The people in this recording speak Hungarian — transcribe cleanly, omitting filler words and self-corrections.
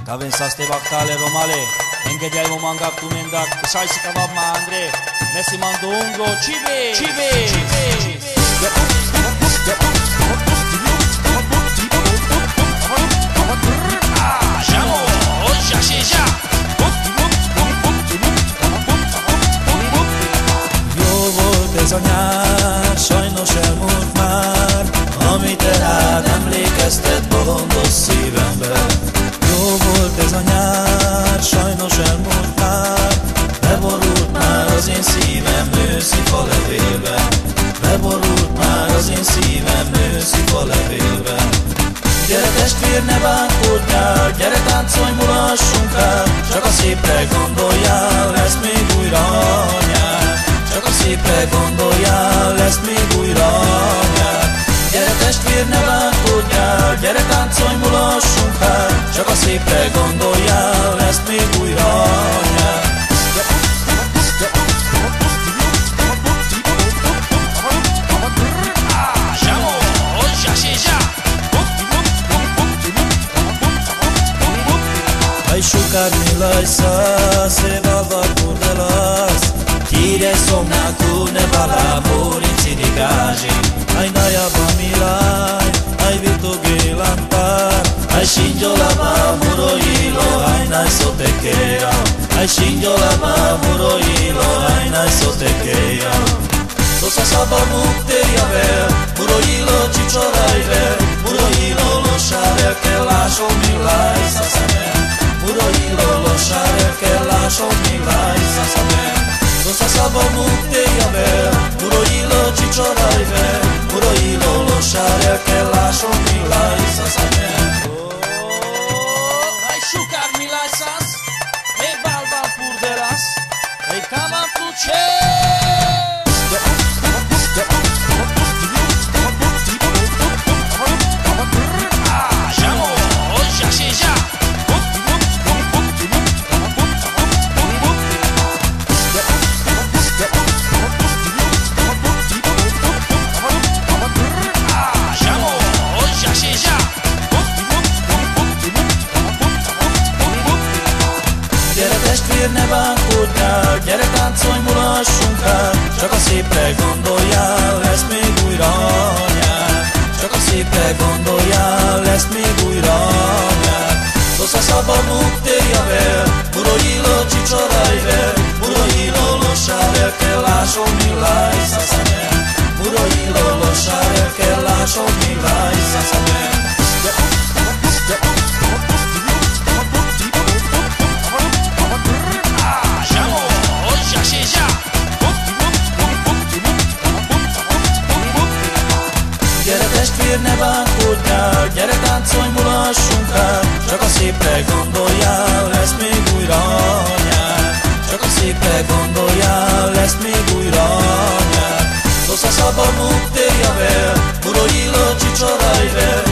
Davensas te bactale romale, engediai momanga kumendak, sai si kavab ma Andre, Messi mandungo, cibe. Jó volt ez a nyár, sajnos elmúlt már, amit rád emlékeztet bolondos szívemben. Jó volt ez a nyár, sajnos elmúlt már, beborult már az én szívem őszi falevélben. Beborult már az én szívem őszi falevélben. Gyere testvér, ne bánkodjál, gyere táncolj, mulassunk el, csak a szépre gondoljál, lesz még újra nyár. Csak a szépre gondoljál, lesz még újra nyár. Gyere testvér, ne bánkodjál, gyere táncolj, mulassunk el, csak a szépre gondoljál, lesz még újra nyár. Ai šukarni lajsa se valva kurdelas, Kire somnaku ne vala murici di gaži. Ai najava milaj, ai virtugi lampar, ai shinjola ma muroilo, ai nai sotekeia. Ai shinjola ma muroilo, ai nai sotekeia. Sosa saba mukteria ver, muroilo chichorai ver, muroilo lo share ke lasho milai sasame. Muroilo lo share ke lasho milai sasame. Sosa saba mukteria ver, muroilo chichorai ver, muroilo lo share ke lasho milai sasame. Ai shukar milai sas, e balba purderas, e kama puche. Testvér, ne bánkodjál, gyere táncolj, mulassunk el, csak a szépre gondoljál, lesz még újra nyár. Csak a szépre gondoljál, lesz még újra nyár. Sosa saba mukteria ver, muroilo chichorai ver, muroilo lo share ke lasho milai sasame. Muroilo lo share ke lasho milai sasame. Testvér, ne bánkodjál, gyere táncolj, mulassunk el, csak a szépre gondoljál, lesz még újra nyár. Csak a szépre gondoljál, lesz még újra nyár. Sosa saba mukteria ver, muroilo chichorai ver,